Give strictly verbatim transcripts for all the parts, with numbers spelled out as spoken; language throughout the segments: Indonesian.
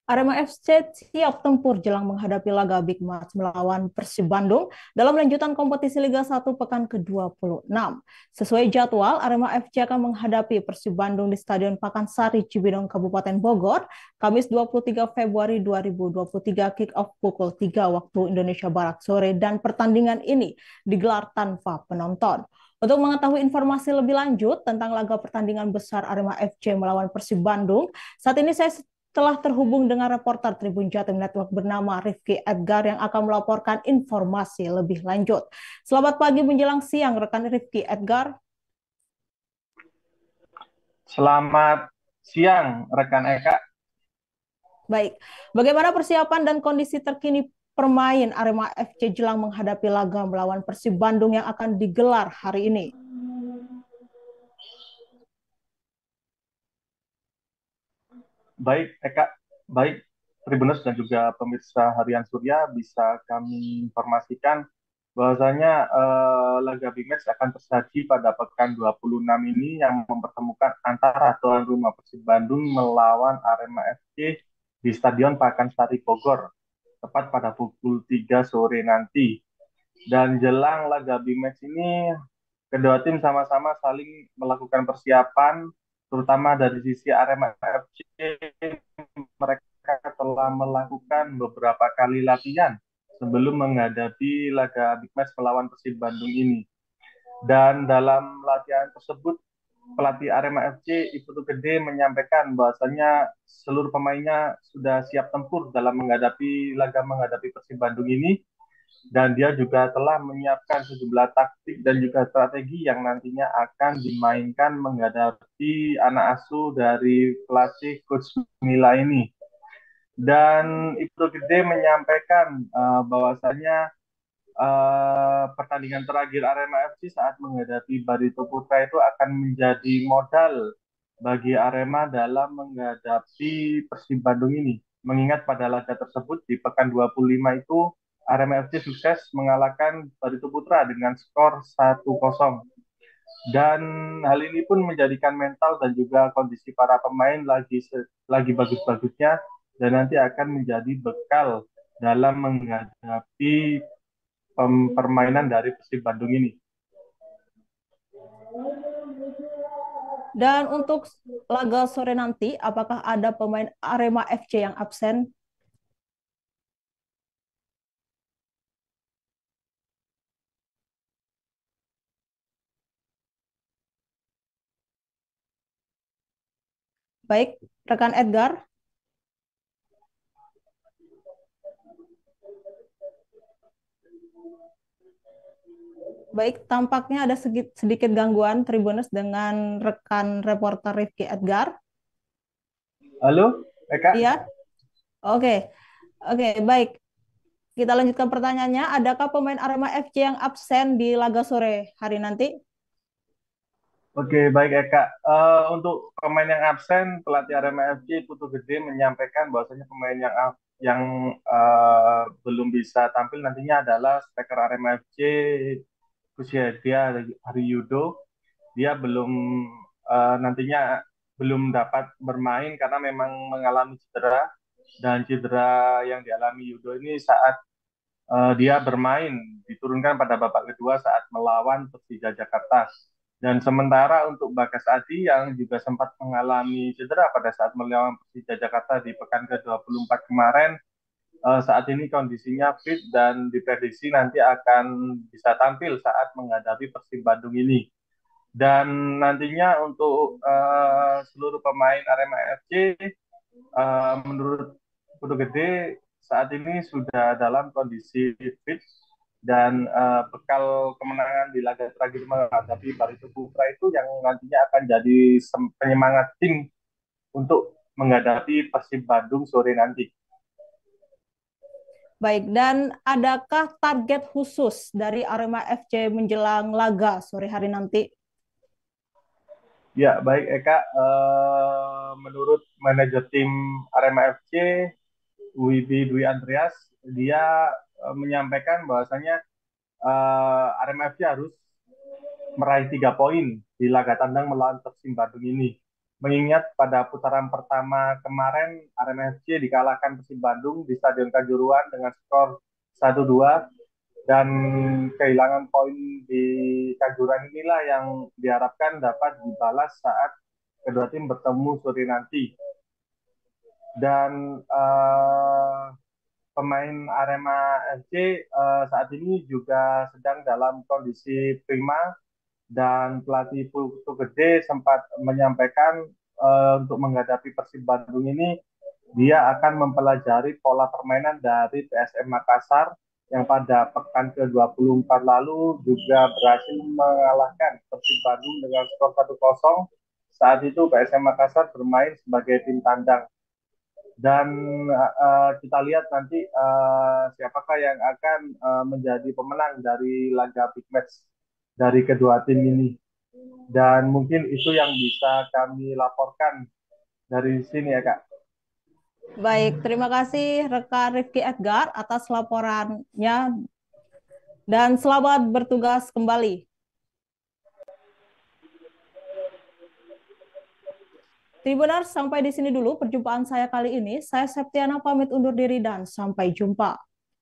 Arema F C siap tempur jelang menghadapi laga Big Match melawan Persib Bandung dalam lanjutan kompetisi Liga satu pekan ke dua puluh enam. Sesuai jadwal, Arema F C akan menghadapi Persib Bandung di Stadion Pakansari Cibinong Kabupaten Bogor, Kamis dua puluh tiga Februari dua ribu dua puluh tiga kick off pukul tiga waktu Indonesia Barat sore dan pertandingan ini digelar tanpa penonton. Untuk mengetahui informasi lebih lanjut tentang laga pertandingan besar Arema F C melawan Persib Bandung, saat ini saya telah terhubung dengan reporter Tribun Jatim Network bernama Rifki Edgar yang akan melaporkan informasi lebih lanjut. Selamat pagi menjelang siang, rekan Rifki Edgar. Selamat siang, rekan Eka. Baik, bagaimana persiapan dan kondisi terkini permain Arema F C jelang menghadapi laga melawan Persib Bandung yang akan digelar hari ini? Baik, Eka. Baik, Tribuners dan juga pemirsa Harian Surya bisa kami informasikan bahwasanya eh, laga Big Match akan tersaji pada pekan dua puluh enam ini yang mempertemukan antara tuan rumah Persib Bandung melawan Arema F C di Stadion Pakansari Bogor, tepat pada pukul tiga sore nanti. Dan jelang laga Big Match ini, kedua tim sama-sama saling melakukan persiapan, terutama dari sisi Arema F C, mereka telah melakukan beberapa kali latihan sebelum menghadapi laga Big Match melawan Persib Bandung ini. Dan dalam latihan tersebut, pelatih Arema F C Ibtu Gede menyampaikan bahwasanya seluruh pemainnya sudah siap tempur dalam menghadapi laga menghadapi Persib Bandung ini, dan dia juga telah menyiapkan sejumlah taktik dan juga strategi yang nantinya akan dimainkan menghadapi anak asuh dari pelatih Coach Mila ini. Dan Ibnu Gede menyampaikan uh, bahwasanya uh, pertandingan terakhir Arema F C saat menghadapi Barito Putra itu akan menjadi modal bagi Arema dalam menghadapi Persib Bandung ini. Mengingat pada laga tersebut di pekan dua puluh lima itu Arema F C sukses mengalahkan Barito Putra dengan skor satu kosong. Dan hal ini pun menjadikan mental dan juga kondisi para pemain lagi lagi bagus-bagusnya, dan nanti akan menjadi bekal dalam menghadapi um, permainan dari Persib Bandung ini. Dan untuk laga sore nanti, apakah ada pemain Arema F C yang absen? Baik, rekan Edgar. Baik, tampaknya ada sedikit gangguan Tribuners dengan rekan reporter Rifki Edgar. Halo, Eka? Iya, oke. Oke, baik. Kita lanjutkan pertanyaannya. Adakah pemain Arema F C yang absen di laga sore hari nanti? Oke, baik Eka. Eh, untuk pemain yang absen, pelatih Arema F C Putu Gede menyampaikan bahwasanya pemain yang yang eh, belum bisa tampil nantinya adalah striker Arema F C Kusyedia Haryudo. Dia belum eh, nantinya belum dapat bermain karena memang mengalami cedera, dan cedera yang dialami Yudo ini saat uh, dia bermain diturunkan pada babak kedua saat melawan Persija Jakarta. Dan sementara untuk Bagas Adi yang juga sempat mengalami cedera pada saat melawan Persija Jakarta di pekan ke dua puluh empat kemarin, uh, saat ini kondisinya fit dan diprediksi nanti akan bisa tampil saat menghadapi Persib Bandung ini. Dan nantinya untuk uh, seluruh pemain Arema F C, uh, menurut Kudu Gede saat ini sudah dalam kondisi fit, dan uh, bekal kemenangan di laga terakhir menghadapi Barito Putra itu yang nantinya akan jadi penyemangat tim untuk menghadapi Persib Bandung sore nanti. Baik, dan adakah target khusus dari Arema F C menjelang laga sore hari nanti? Ya, baik Eka. Uh, menurut manajer tim Arema F C, Wibi Dwi Andreas, dia uh, menyampaikan bahwasanya uh, Arema F C harus meraih tiga poin di laga tandang melawan Persib Bandung ini. mengingat pada putaran pertama kemarin Arema F C dikalahkan Persib Bandung di Stadion Kanjuruhan dengan skor satu dua, dan kehilangan poin di Kanjuruhan inilah yang diharapkan dapat dibalas saat kedua tim bertemu sore nanti. Dan uh, pemain Arema F C uh, saat ini juga sedang dalam kondisi prima, dan pelatih Putu Gede sempat menyampaikan uh, untuk menghadapi Persib Bandung ini dia akan mempelajari pola permainan dari P S M Makassar yang pada pekan ke dua puluh empat lalu juga berhasil mengalahkan Persib Bandung dengan skor satu kosong. Saat itu P S M Makassar bermain sebagai tim tandang. Dan uh, kita lihat nanti uh, siapakah yang akan uh, menjadi pemenang dari laga big match dari kedua tim ini. Dan mungkin itu yang bisa kami laporkan dari sini ya Kak. Baik, terima kasih rekan Rifki Edgar atas laporannya dan selamat bertugas kembali. Tribuners, sampai di sini dulu perjumpaan saya kali ini. Saya Septiana pamit undur diri dan sampai jumpa.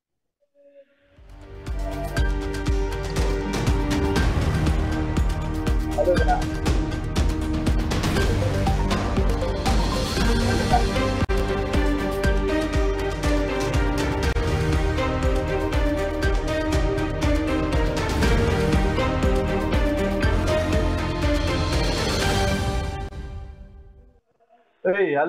Halo, Kak. Hey, halo.